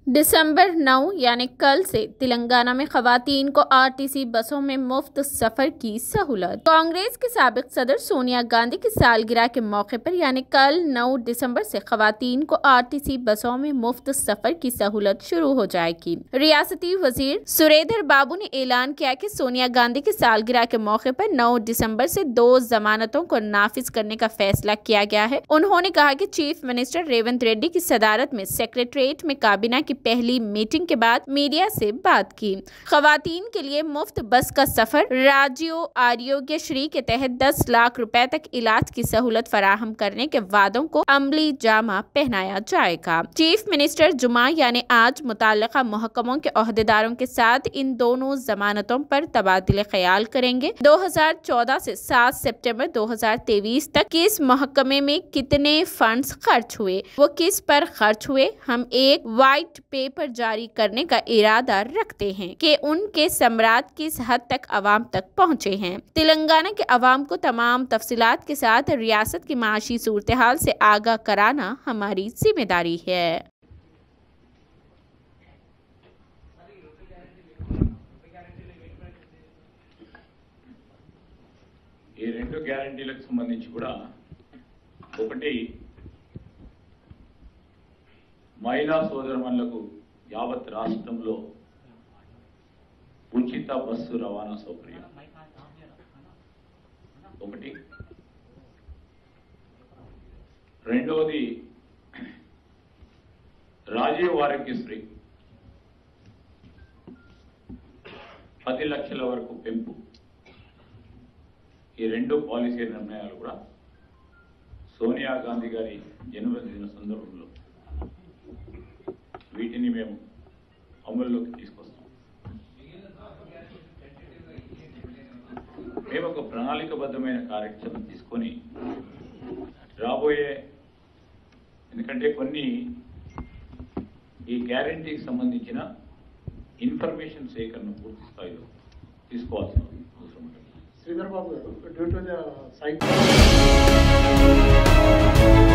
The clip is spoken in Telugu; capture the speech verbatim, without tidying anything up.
दिसंबर नौ यानी कल से तेलंगाना में खवातीन को आरटीसी बसों में मुफ्त सफर की सहूलत। कांग्रेस के साबिक सदर सोनिया गांधी की सालगिरह के मौके पर यानी कल नौ दिसंबर से खवातीन को आरटीसी बसों में मुफ्त सफर की सहूलत शुरू हो जाएगी। रियासती वजीर सुरेंद्र बाबू ने ऐलान किया कि सोनिया गांधी की सालगिरह के मौके पर नौ दिसंबर से दो जमानतों को नाफिज करने का फैसला किया गया है। उन्होंने कहा कि चीफ मिनिस्टर रेवंत रेड्डी की सदारत में सेक्रेटरीट में काबीना की पहली मीटिंग के बाद मीडिया से बात की। खवातीन के लिए मुफ्त बस का सफर, राज्यों आरोग्य श्री के तहत दस लाख रुपए तक इलाज की सहूलत फराहम करने के वादों को अमली जामा पहनाया जाएगा। चीफ मिनिस्टर जुमा यानी आज मुताल्लिका महकमों के ओहदेदारों के साथ इन दोनों जमानतों पर तबादले ख्याल करेंगे। दो हजार चौदह से सात सितंबर दो हजार तेईस तक किस महकमे में कितने फंड्स खर्च हुए, वो किस पर खर्च हुए, हम एक व्हाइट पेपर जारी करने का इरादा रखते हैं कि उनके सम्राट किस हद तक अवाम तक पहुंचे हैं। तेलंगाना के अवाम को तमाम तफसीलात के साथ रियासत की माशी सूरत हाल से आगाह कराना हमारी जिम्मेदारी है। ఈ రెండు గ్యారెంటీలకు సంబంధించి కూడా ఒకటి మహిళా సోదరులకు యావత్ రాష్ట్రంలో ఉచిత బస్సు రవాణా సౌకర్యం ఒకటి, రెండవది రాజీవ్ ఆరోగ్యశ్రీ పది లక్షల వరకు పెంపు, ఈ రెండు పాలసీ నిర్ణయాలు కూడా సోనియా గాంధీ గారి జన్మదిన సందర్భంలో వీటిని మేము అమల్లోకి తీసుకొస్తాం. మేము ఒక ప్రణాళికబద్ధమైన కార్యక్రమం తీసుకొని రాబోయే, ఎందుకంటే కొన్ని ఈ గ్యారంటీకి సంబంధించిన ఇన్ఫర్మేషన్ సేకరణ పూర్తి స్థాయిలో తీసుకోవాల్సిన అవసరం ఉంటుంది. శ్రీధర్ బాబు గారు, డ్యూ టు ద సైట్